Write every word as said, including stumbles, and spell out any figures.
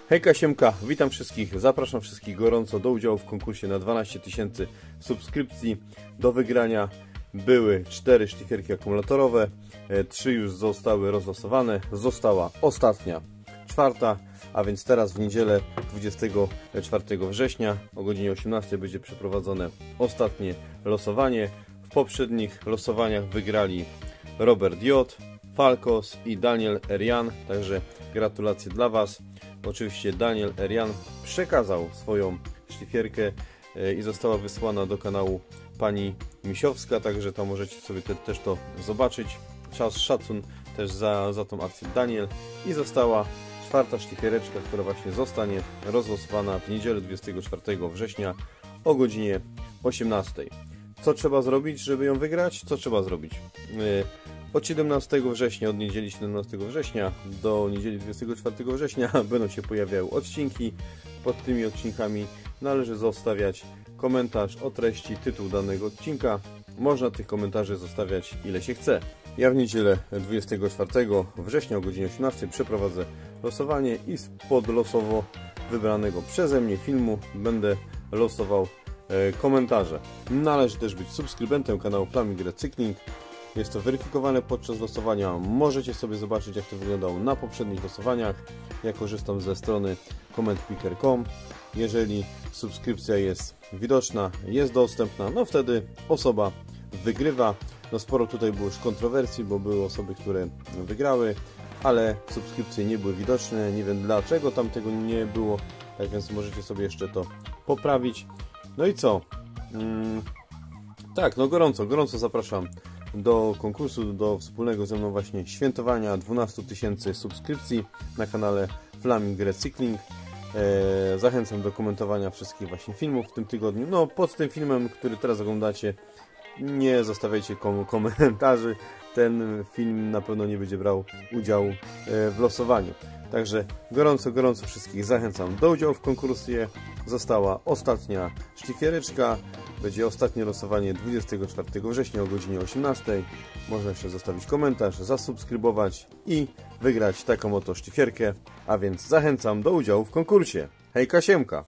Hejka, siemka, witam wszystkich, zapraszam wszystkich gorąco do udziału w konkursie na dwanaście tysięcy subskrypcji. Do wygrania były cztery szlifierki akumulatorowe, trzy już zostały rozlosowane, została ostatnia, czwarta, a więc teraz w niedzielę dwudziestego czwartego września o godzinie osiemnastej będzie przeprowadzone ostatnie losowanie. W poprzednich losowaniach wygrali Robert J, Falkos i Daniel Erian, także gratulacje dla Was. Oczywiście Daniel Erian przekazał swoją szlifierkę i została wysłana do kanału pani Misiowska, także tam możecie sobie te, też to zobaczyć. Czas szacun też za, za tą akcję Daniel. I została czwarta szlifiereczka, która właśnie zostanie rozlosowana w niedzielę dwudziestego czwartego września o godzinie osiemnastej. Co trzeba zrobić, żeby ją wygrać? Co trzeba zrobić? Od siedemnastego września, od niedzieli siedemnastego września do niedzieli dwudziestego czwartego września będą się pojawiały odcinki. Pod tymi odcinkami należy zostawiać komentarz o treści, tytuł danego odcinka. Można tych komentarzy zostawiać ile się chce. Ja w niedzielę dwudziestego czwartego września o godzinie osiemnastej przeprowadzę losowanie i spod losowo wybranego przeze mnie filmu będę losował e, komentarze. Należy też być subskrybentem kanału Flaming Recykling. Jest to weryfikowane podczas losowania. Możecie sobie zobaczyć, jak to wyglądało na poprzednich losowaniach. Ja korzystam ze strony comment picker kropka com. Jeżeli subskrypcja jest widoczna, jest dostępna, no wtedy osoba wygrywa. No sporo tutaj było już kontrowersji, bo były osoby, które wygrały, ale subskrypcje nie były widoczne. Nie wiem dlaczego tam tego nie było, tak więc możecie sobie jeszcze to poprawić. No i co? Hmm, tak, no gorąco, gorąco zapraszam do konkursu, do wspólnego ze mną właśnie świętowania dwunastu tysięcy subskrypcji na kanale Flaming Recykling. Eee, zachęcam do komentowania wszystkich właśnie filmów w tym tygodniu. No pod tym filmem, który teraz oglądacie, nie zostawiajcie kom komentarzy. Ten film na pewno nie będzie brał udziału e, w losowaniu. Także gorąco, gorąco wszystkich zachęcam do udziału w konkursie. Została ostatnia szlifiereczka. Będzie ostatnie losowanie dwudziestego czwartego września o godzinie osiemnastej. Można jeszcze zostawić komentarz, zasubskrybować i wygrać taką oto szlifierkę. A więc zachęcam do udziału w konkursie. Hejka, siemka!